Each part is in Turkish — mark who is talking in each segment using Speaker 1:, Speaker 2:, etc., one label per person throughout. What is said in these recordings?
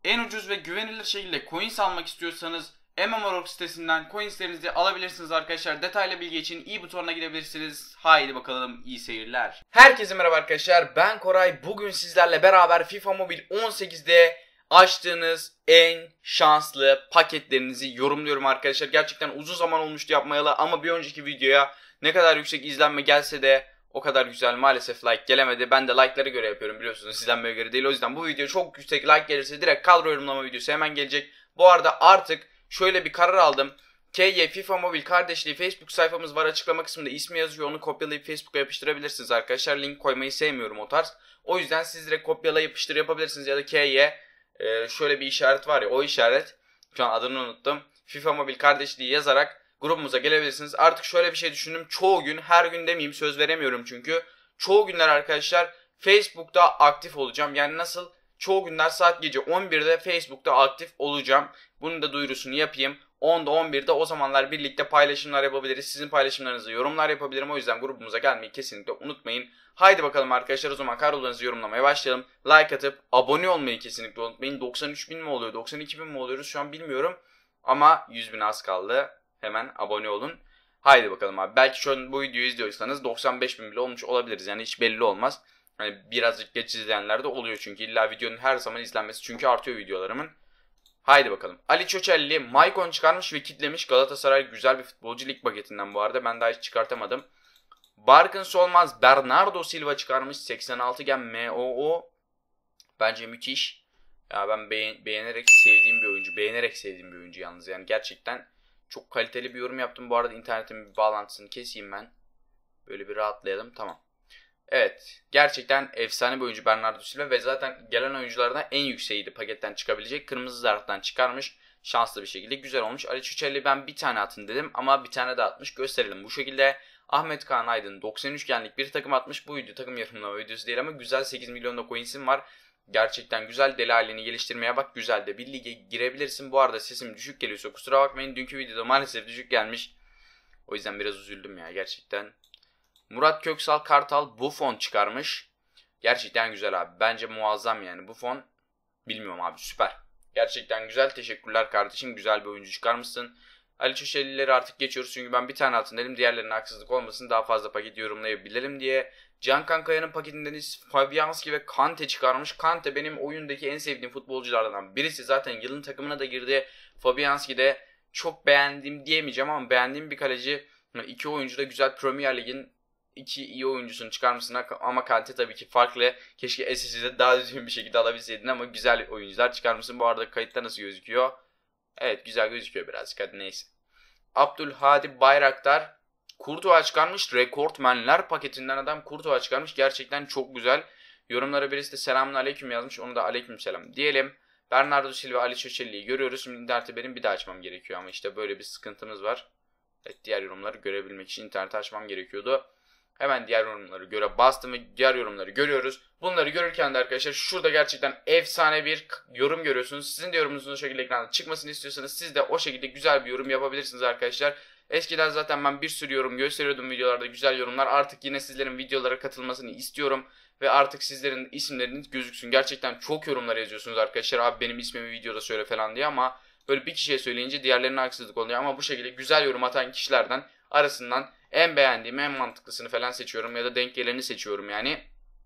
Speaker 1: En ucuz ve güvenilir şekilde coins almak istiyorsanız MMOROG sitesinden coinslerinizi alabilirsiniz arkadaşlar. Detaylı bilgi için i butonuna gidebilirsiniz. Haydi bakalım, iyi seyirler. Herkese merhaba arkadaşlar, ben Koray. Bugün sizlerle beraber FIFA Mobile 18'de açtığınız en şanslı paketlerinizi yorumluyorum arkadaşlar. Gerçekten uzun zaman olmuştu yapmayalı ama bir önceki videoya ne kadar yüksek izlenme gelse de o kadar güzel maalesef like gelemedi. Ben de like'lara göre yapıyorum, biliyorsunuz, izlenmeye göre değil. O yüzden bu video çok yüksek like gelirse direkt kadro yorumlama videosu hemen gelecek. Bu arada artık şöyle bir karar aldım. KY FIFA Mobile kardeşliği Facebook sayfamız var, açıklama kısmında ismi yazıyor, onu kopyalayıp Facebook'a yapıştırabilirsiniz arkadaşlar. Link koymayı sevmiyorum o tarz. O yüzden siz direkt kopyala yapıştır yapabilirsiniz ya da KY şöyle bir işaret var ya, o işaret, şu an adını unuttum, FIFA Mobile kardeşliği yazarak grubumuza gelebilirsiniz. Artık şöyle bir şey düşündüm. Çoğu gün, her gün demeyeyim, söz veremiyorum çünkü. Çoğu günler arkadaşlar Facebook'ta aktif olacağım. Yani nasıl? Çoğu günler saat gece 11'de Facebook'ta aktif olacağım. Bunun da duyurusunu yapayım. 10'da 11'de o zamanlar birlikte paylaşımlar yapabiliriz. Sizin paylaşımlarınızı yorumlar yapabilirim. O yüzden grubumuza gelmeyi kesinlikle unutmayın. Haydi bakalım arkadaşlar, o zaman kadrolarınızı yorumlamaya başlayalım. Like atıp abone olmayı kesinlikle unutmayın. 93.000 mi oluyor, 92.000 mi oluyoruz şu an bilmiyorum. Ama 100.000 az kaldı. Hemen abone olun. Haydi bakalım abi. Belki şu an bu videoyu izliyorsanız 95.000 bile olmuş olabiliriz. Yani hiç belli olmaz. Hani birazcık geç izleyenler de oluyor çünkü illa videonun her zaman izlenmesi çünkü artıyor videolarımın. Haydi bakalım. Ali Çoçelli Maicon çıkarmış ve kitlemiş. Galatasaray güzel bir futbolcu, lig paketinden bu arada. Ben daha hiç çıkartamadım. Barkın Solmaz Bernardo Silva çıkarmış. 86 gen MOO. Bence müthiş. Ya ben beğenerek sevdiğim bir oyuncu. Beğenerek sevdiğim bir oyuncu yalnız. Yani gerçekten çok kaliteli bir yorum yaptım. Bu arada internetimin bir bağlantısını keseyim ben. Böyle bir rahatlayalım. Tamam. Evet. Gerçekten efsane bir oyuncu Bernardo Silva ve zaten gelen oyunculardan en yükseğiydi paketten çıkabilecek. Kırmızı zarftan çıkarmış. Şanslı bir şekilde güzel olmuş. Ali Çuçelli ben bir tane atın dedim ama bir tane de atmış. Gösterelim bu şekilde. Ahmet Kaan Aydın 93 genlik bir takım atmış. Bu video takım yorumlama videosu değil ama güzel 8 milyonda coins'im var. Gerçekten güzel, deli halini geliştirmeye bak, güzel de bir lige girebilirsin. Bu arada sesim düşük geliyorsa kusura bakmayın. Dünkü videoda maalesef düşük gelmiş. O yüzden biraz üzüldüm ya gerçekten. Murat Köksal Kartal Buffon çıkarmış. Gerçekten güzel abi. Bence muazzam yani. Buffon bilmiyorum abi, süper. Gerçekten güzel, teşekkürler kardeşim. Güzel bir oyuncu çıkarmışsın. Ali Çöşelileri artık geçiyoruz çünkü ben bir tane atın dedim. Diğerlerine haksızlık olmasın, daha fazla paket yorumlayabilirim diye. Can Kankaya'nın paketinden Fabianski ve Kante çıkarmış. Kante benim oyundaki en sevdiğim futbolculardan birisi. Zaten yılın takımına da girdi. Fabianski de çok beğendiğim diyemeyeceğim ama beğendiğim bir kaleci. İki oyuncu da güzel, Premier Lig'in iki iyi oyuncusunu çıkarmışsın ama Kante tabii ki farklı. Keşke SS'de daha düzgün bir şekilde alabilseydin ama güzel oyuncular çıkarmışsın. Bu arada kayıtta nasıl gözüküyor? Evet, güzel gözüküyor birazcık, hadi neyse. Abdülhadi Bayraktar Kurtuğa çıkarmış. Rekortmenler paketinden adam Kurtuğa çıkarmış. Gerçekten çok güzel. Yorumlara birisi de selamun aleyküm yazmış. Onu da aleyküm selam diyelim. Bernardo Silva, Ali Çöçeli'yi görüyoruz. Şimdi interneti benim bir daha açmam gerekiyor ama işte böyle bir sıkıntımız var. Evet, diğer yorumları görebilmek için interneti açmam gerekiyordu. Hemen diğer yorumları göre bastım ve diğer yorumları görüyoruz. Bunları görürken de arkadaşlar şurada gerçekten efsane bir yorum görüyorsunuz. Sizin de yorumunuzun o şekilde ekranda çıkmasını istiyorsanız siz de o şekilde güzel bir yorum yapabilirsiniz arkadaşlar. Eskiden zaten ben bir sürü yorum gösteriyordum videolarda, güzel yorumlar. Artık yine sizlerin videolara katılmasını istiyorum. Ve artık sizlerin isimleriniz gözüksün. Gerçekten çok yorumlar yazıyorsunuz arkadaşlar. Abi benim ismimi videoda söyle falan diye ama böyle bir kişiye söyleyince diğerlerine haksızlık oluyor. Ama bu şekilde güzel yorum atan kişilerden arasından en beğendiğim, en mantıklısını falan seçiyorum ya da denk geleni seçiyorum yani.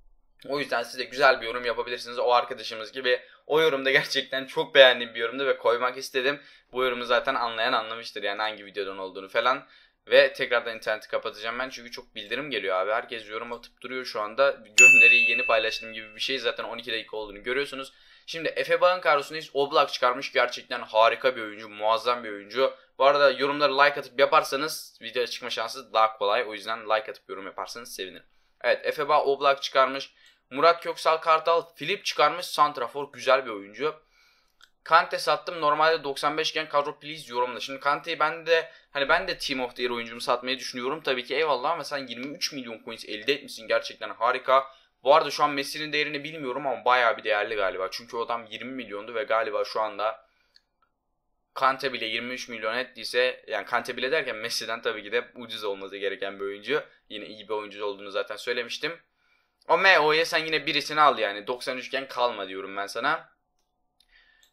Speaker 1: O yüzden siz de güzel bir yorum yapabilirsiniz o arkadaşımız gibi. O yorumda gerçekten çok beğendiğim bir yorumdu ve koymak istedim. Bu yorumu zaten anlayan anlamıştır yani hangi videodan olduğunu falan. Ve tekrardan interneti kapatacağım ben çünkü çok bildirim geliyor abi. Herkes yorum atıp duruyor şu anda. Gönderiyi yeni paylaştığım gibi bir şey, zaten 12 dakika olduğunu görüyorsunuz. Şimdi Efe Bağ'ın kadrosundayız. Oblak çıkarmış. Gerçekten harika bir oyuncu. Muazzam bir oyuncu. Bu arada yorumları like atıp yaparsanız video çıkma şansı daha kolay. O yüzden like atıp yorum yaparsanız sevinirim. Evet, Efe Bağ Oblak çıkarmış. Murat Köksal Kartal Filip çıkarmış. Santrafor güzel bir oyuncu. Kante sattım. Normalde 95 gen kadro please yorumla. Şimdi Kante'yi ben de Team of the Year oyuncumu satmayı düşünüyorum. Tabii ki eyvallah ama sen 23 milyon coins elde etmişsin. Gerçekten harika. Bu arada şu an Messi'nin değerini bilmiyorum ama bayağı bir değerli galiba. Çünkü o adam 20 milyondu ve galiba şu anda Kante bile 23 milyon ettiyse, yani Kante bile derken Messi'den tabii ki de ucuz olması gereken bir oyuncu. Yine iyi bir oyuncu olduğunu zaten söylemiştim. O MO'ya sen yine birisini al yani. 93 gen kalma diyorum ben sana.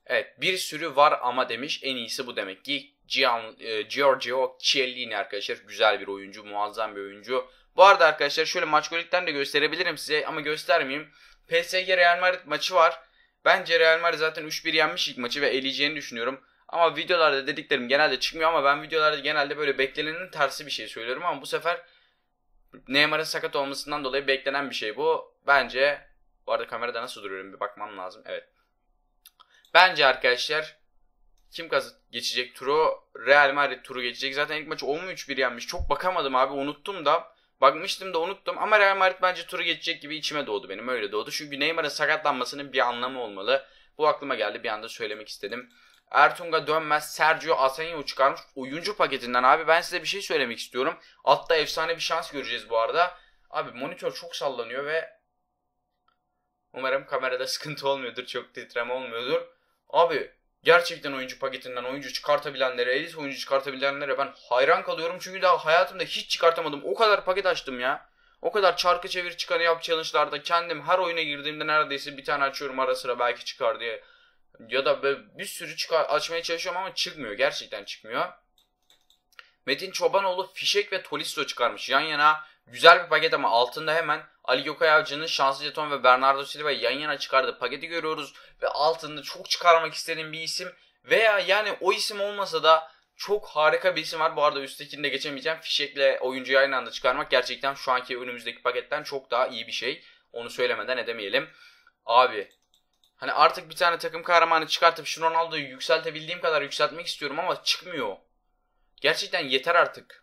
Speaker 1: Evet, bir sürü var ama demiş, en iyisi bu demek ki. Giorgio Chiellini arkadaşlar, güzel bir oyuncu, muazzam bir oyuncu. Bu arada arkadaşlar şöyle maç golükten de gösterebilirim size ama göstermeyeyim. PSG Real Madrid maçı var. Bence Real Madrid zaten 3-1 yenmiş ilk maçı ve eleyeceğini düşünüyorum. Ama videolarda dediklerim genelde çıkmıyor ama ben videolarda genelde böyle beklenenin tersi bir şey söylüyorum ama bu sefer Neymar'ın sakat olmasından dolayı beklenen bir şey bu. Bence, bu arada kamerada nasıl duruyorum bir bakmam lazım. Evet. Bence arkadaşlar kim geçecek turu? Real Madrid turu geçecek. Zaten ilk maçı 10-3-1 yenmiş. Çok bakamadım abi, unuttum da. Bakmıştım da unuttum ama Real Madrid bence turu geçecek gibi içime doğdu benim. Öyle doğdu. Çünkü Neymar'ın sakatlanmasının bir anlamı olmalı. Bu aklıma geldi, bir anda söylemek istedim. Ertunga dönmez, Sergio Asenio çıkarmış oyuncu paketinden abi. Ben size bir şey söylemek istiyorum. Altta efsane bir şans göreceğiz bu arada. Abi monitör çok sallanıyor ve umarım kamerada sıkıntı olmuyordur. Çok titreme olmuyordur. Abi gerçekten oyuncu paketinden oyuncu çıkartabilenlere, elit oyuncu çıkartabilenlere ben hayran kalıyorum. Çünkü daha hayatımda hiç çıkartamadım. O kadar paket açtım ya. O kadar çarkı çevir çıkanı yap challenge'larda kendim her oyuna girdiğimde neredeyse bir tane açıyorum ara sıra belki çıkar diye. Ya da bir sürü açmaya çalışıyorum ama çıkmıyor. Gerçekten çıkmıyor. Metin Çobanoğlu fişek ve Tolisso çıkarmış yan yana. Güzel bir paket ama altında hemen Ali Gökay Avcı'nın şanslı jeton ve Bernardo Silva yan yana çıkardığı paketi görüyoruz. Ve altında çok çıkarmak istediğim bir isim veya yani o isim olmasa da çok harika bir isim var. Bu arada üsttekini de geçemeyeceğim. Fişekle oyuncuyu aynı anda çıkarmak gerçekten şu anki önümüzdeki paketten çok daha iyi bir şey. Onu söylemeden edemeyelim. Abi hani artık bir tane takım kahramanı çıkartıp şu Ronaldo'yu yükseltebildiğim kadar yükseltmek istiyorum ama çıkmıyor. Gerçekten yeter artık.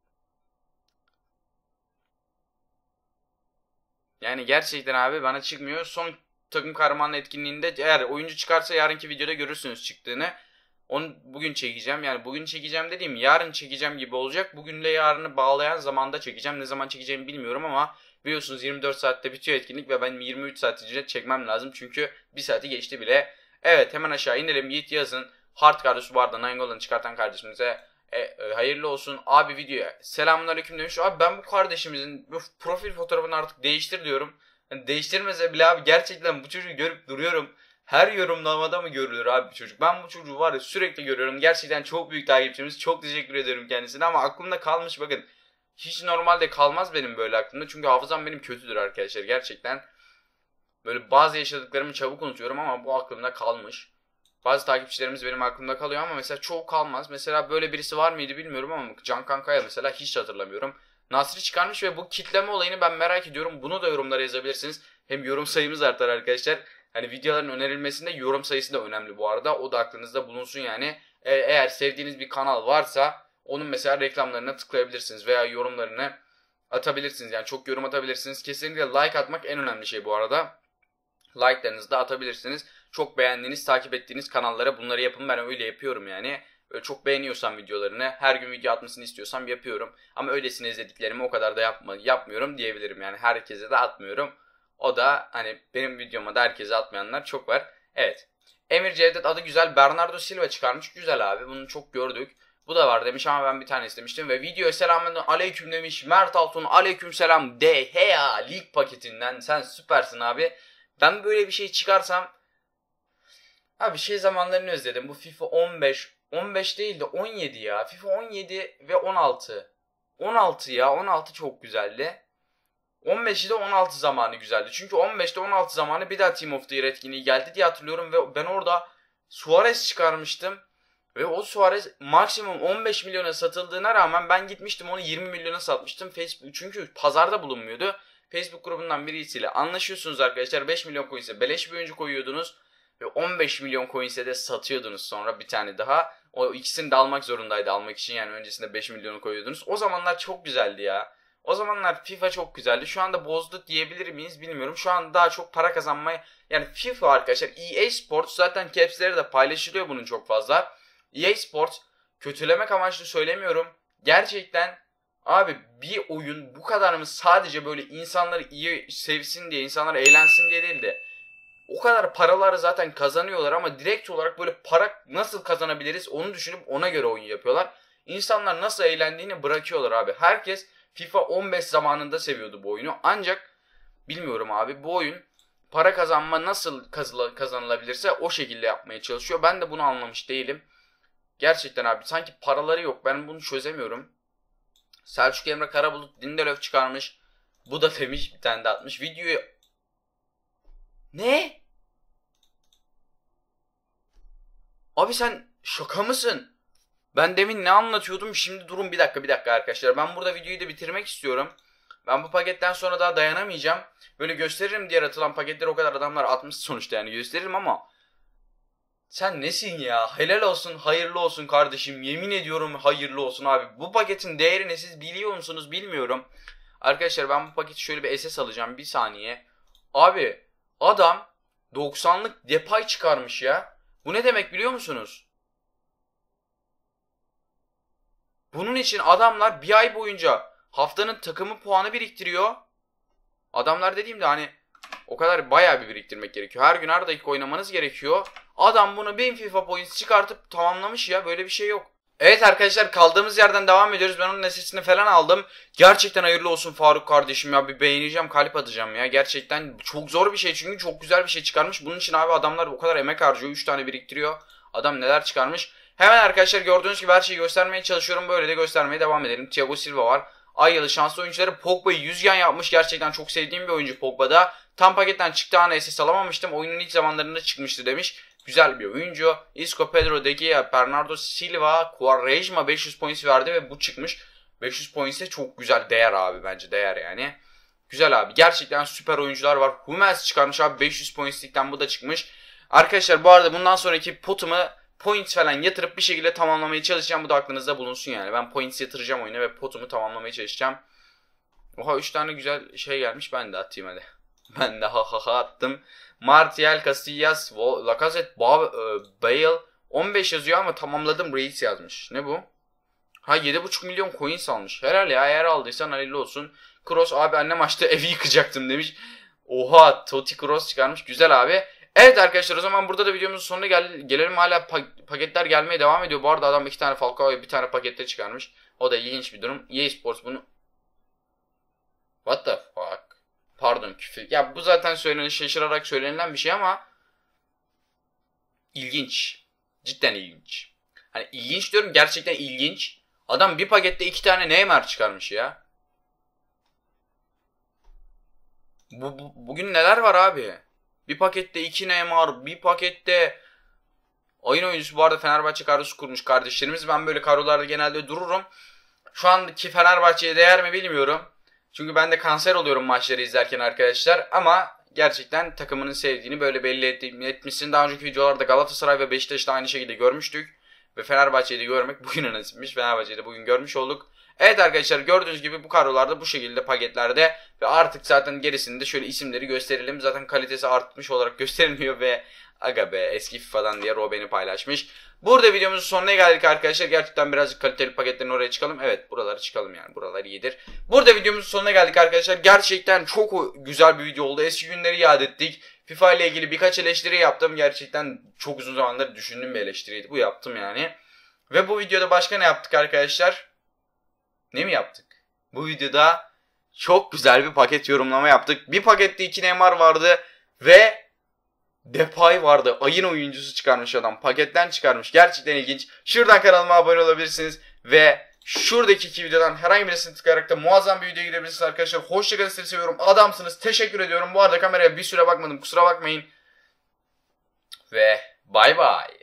Speaker 1: Yani gerçekten abi bana çıkmıyor. Son takım kahramanı etkinliğinde eğer oyuncu çıkarsa yarınki videoda görürsünüz çıktığını. Onu bugün çekeceğim. Yani bugün çekeceğim dediğim yarın çekeceğim gibi olacak. Bugünle yarını bağlayan zamanda çekeceğim. Ne zaman çekeceğimi bilmiyorum ama biliyorsunuz 24 saatte bitiyor etkinlik ve benim 23 saat içinde çekmem lazım. Çünkü 1 saati geçti bile. Evet, hemen aşağı inelim. Yiğit yazın. Hard kardeşi bu arada Nainggolan'ı çıkartan kardeşimize hayırlı olsun. Abi videoya selamünaleyküm demiş. Abi ben bu kardeşimizin bu profil fotoğrafını artık değiştir diyorum. Yani değiştirmese bile abi gerçekten bu çocuğu görüp duruyorum. Her yorumlamada mı görülür abi bu çocuk? Ben bu çocuğu var ya sürekli görüyorum. Gerçekten çok büyük takipçimiz. Çok teşekkür ederim kendisine ama aklımda kalmış bakın. Hiç normalde kalmaz benim böyle aklımda. Çünkü hafızam benim kötüdür arkadaşlar. Gerçekten böyle bazı yaşadıklarımı çabuk unutuyorum ama bu aklımda kalmış. Bazı takipçilerimiz benim aklımda kalıyor ama mesela çoğu kalmaz. Mesela böyle birisi var mıydı bilmiyorum ama Can Kankaya mesela hiç hatırlamıyorum. Nasri çıkarmış ve bu kitleme olayını ben merak ediyorum. Bunu da yorumlara yazabilirsiniz. Hem yorum sayımız artar arkadaşlar. Hani videoların önerilmesinde yorum sayısı da önemli bu arada. O da aklınızda bulunsun yani. Eğer sevdiğiniz bir kanal varsa onun mesela reklamlarına tıklayabilirsiniz veya yorumlarını atabilirsiniz. Yani çok yorum atabilirsiniz. Kesinlikle like atmak en önemli şey bu arada. Like'larınızı da atabilirsiniz. Çok beğendiğiniz, takip ettiğiniz kanallara bunları yapın. Ben öyle yapıyorum yani. Böyle çok beğeniyorsam videolarını, her gün video atmasını istiyorsam yapıyorum. Ama öylesine izlediklerimi o kadar da yapmıyorum diyebilirim. Yani herkese de atmıyorum. O da hani benim videoma da herkese atmayanlar çok var. Evet. Emir Cevdet adı güzel. Bernardo Silva çıkarmış. Güzel abi. Bunu çok gördük. Bu da var demiş ama ben bir tane istemiştim. Ve videoya selamun aleyküm demiş. Mert Altun aleyküm selam. DHA lig paketinden. Sen süpersin abi. Ben böyle bir şey çıkarsam abi şey zamanlarını özledim. Bu FIFA 15 değil de 17 ya. FIFA 17 ve 16. 16 ya. 16 çok güzeldi. 15'i de 16 zamanı güzeldi. Çünkü 15'te 16 zamanı bir daha Team of the Year etkinliği geldi diye hatırlıyorum ve ben orada Suarez çıkarmıştım. Ve o Suarez maksimum 15 milyona satıldığına rağmen ben gitmiştim onu 20 milyona satmıştım. Facebook çünkü pazarda bulunmuyordu. Facebook grubundan birisiyle anlaşıyorsunuz arkadaşlar. 5 milyon coins'e beleş bir oyuncu koyuyordunuz. Ve 15 milyon coins'e de satıyordunuz sonra bir tane daha. O ikisini de almak zorundaydı almak için yani öncesinde 5 milyonu koyuyordunuz. O zamanlar çok güzeldi ya. O zamanlar FIFA çok güzeldi. Şu anda bozdu diyebilir miyiz bilmiyorum. Şu an daha çok para kazanmaya yani FIFA arkadaşlar EA Sports zaten caps'leri de paylaşılıyor bunun çok fazla. EA Sports kötülemek amaçlı söylemiyorum. Gerçekten abi bir oyun bu kadar mı sadece böyle insanları iyi sevsin diye, insanlar eğlensin diye değil de o kadar paraları zaten kazanıyorlar ama direkt olarak böyle para nasıl kazanabiliriz onu düşünüp ona göre oyun yapıyorlar. İnsanlar nasıl eğlendiğini bırakıyorlar abi. Herkes FIFA 15 zamanında seviyordu bu oyunu. Ancak bilmiyorum abi bu oyun para kazanma nasıl kazanılabilirse o şekilde yapmaya çalışıyor. Ben de bunu anlamış değilim. Gerçekten abi sanki paraları yok. Ben bunu çözemiyorum. Selçuk Emre Karabulut Lindelöf çıkarmış. Bu da demiş, bir tane de atmış. Videoyu... Ne? Abi sen şaka mısın? Ben demin ne anlatıyordum? Şimdi durun bir dakika arkadaşlar. Ben burada videoyu da bitirmek istiyorum. Ben bu paketten sonra daha dayanamayacağım. Böyle gösteririm diğer atılan paketleri, o kadar adamlar atmış sonuçta, yani gösteririm ama sen nesin ya? Helal olsun, hayırlı olsun kardeşim. Yemin ediyorum hayırlı olsun abi. Bu paketin değerini siz biliyor musunuz bilmiyorum. Arkadaşlar ben bu paketi şöyle bir SS alacağım, bir saniye. Abi adam 90'lık Depay çıkarmış ya. Bu ne demek biliyor musunuz? Bunun için adamlar bir ay boyunca haftanın takımı puanı biriktiriyor. Adamlar dediğimde hani o kadar bayağı bir biriktirmek gerekiyor. Her gün her dakika oynamanız gerekiyor. Adam bunu 1000 FIFA points çıkartıp tamamlamış ya. Böyle bir şey yok. Evet arkadaşlar, kaldığımız yerden devam ediyoruz. Ben onun SS'ini falan aldım. Gerçekten hayırlı olsun Faruk kardeşim ya. Bir beğeneceğim, kalp atacağım ya. Gerçekten çok zor bir şey çünkü çok güzel bir şey çıkarmış. Bunun için abi adamlar o kadar emek harcıyor. 3 tane biriktiriyor. Adam neler çıkarmış. Hemen arkadaşlar gördüğünüz gibi her şeyi göstermeye çalışıyorum. Böyle de göstermeye devam edelim. Thiago Silva var. Ay yılı şanslı oyuncuları, Pogba'yı 100 gen yapmış. Gerçekten çok sevdiğim bir oyuncu Pogba'da. Tam paketten çıktığı an SS alamamıştım. Oyunun ilk zamanlarında çıkmıştı demiş. Güzel bir oyuncu. Isco, Pedro, De Gea, Bernardo Silva, Quaresma 500 points verdi ve bu çıkmış. 500 points'e çok güzel değer abi, bence değer yani. Güzel abi. Gerçekten süper oyuncular var. Hummels çıkarmış abi 500 points'likten, bu da çıkmış. Arkadaşlar bu arada bundan sonraki potumu points falan yatırıp bir şekilde tamamlamaya çalışacağım. Bu da aklınızda bulunsun yani. Ben points yatıracağım oyuna ve potumu tamamlamaya çalışacağım. Oha 3 tane güzel şey gelmiş. Ben de atayım hadi. Ben de ha attım. Martial, Casillas, Lacazette, Bale 15 yazıyor ama tamamladım Reis yazmış. Ne bu? Ha 7,5 milyon coins almış. Herhalde ya, eğer aldıysan hayırlı olsun. Kroos abi annem açtı evi yıkacaktım demiş. Oha Totti Kroos çıkarmış. Güzel abi. Evet arkadaşlar, o zaman burada da videomuzun sonuna gelelim. Hala paketler gelmeye devam ediyor. Bu arada adam 2 tane Falcao'ya bir tane pakette çıkarmış. O da ilginç bir durum. EA Sports bunu... What the fuck? Pardon küfür. Ya bu zaten şaşırarak söylenilen bir şey ama ilginç. Cidden ilginç. Hani ilginç diyorum, gerçekten ilginç. Adam bir pakette 2 tane Neymar çıkarmış ya. Bugün neler var abi? Bir pakette 2 Neymar, bir pakette oyun oyuncusu. Bu arada Fenerbahçe kadrosu kurmuş kardeşlerimiz. Ben böyle kadrolarda genelde dururum. Şu andaki Fenerbahçe'ye değer mi bilmiyorum. Çünkü ben de kanser oluyorum maçları izlerken arkadaşlar. Ama gerçekten takımının sevdiğini böyle belli etmişsin. Daha önceki videolarda Galatasaray ve Beşiktaş'ta aynı şekilde görmüştük. Ve Fenerbahçe'yi de görmek bugün nasipmiş. Fenerbahçe'yi de bugün görmüş olduk. Evet arkadaşlar, gördüğünüz gibi bu kadrolarda bu şekilde paketlerde. Ve artık zaten gerisinde şöyle isimleri gösterelim. Zaten kalitesi artmış olarak gösterilmiyor ve aga be eski FIFA'dan diye Robben'i paylaşmış. Burada videomuzun sonuna geldik arkadaşlar. Gerçekten birazcık kaliteli paketlerin oraya çıkalım. Evet buraları çıkalım yani, buralar iyidir. Burada videomuzun sonuna geldik arkadaşlar. Gerçekten çok güzel bir video oldu. Eski günleri yad ettik. FIFA ile ilgili birkaç eleştiri yaptım. Gerçekten çok uzun zamandır düşündüğüm bir eleştiriydi. Bu yaptım yani. Ve bu videoda başka ne yaptık arkadaşlar? Ne mi yaptık? Bu videoda çok güzel bir paket yorumlama yaptık. Bir pakette 2 Neymar vardı ve Depay vardı. Ayın oyuncusu çıkarmış adam. Paketten çıkarmış. Gerçekten ilginç. Şuradan kanalıma abone olabilirsiniz. Ve şuradaki 2 videodan herhangi birisini tıklayarak da muazzam bir videoya girebilirsiniz arkadaşlar. Hoşçakalın, sizi seviyorum. Adamsınız. Teşekkür ediyorum. Bu arada kameraya bir süre bakmadım. Kusura bakmayın. Ve bay bay.